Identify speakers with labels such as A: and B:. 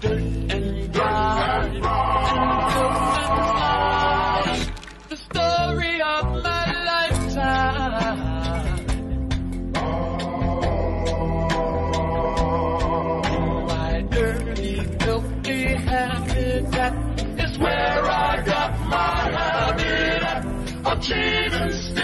A: dirt and grime and filth and slime. The story of my lifetime. My dirty, filthy habitat is where I got my habit of cheating.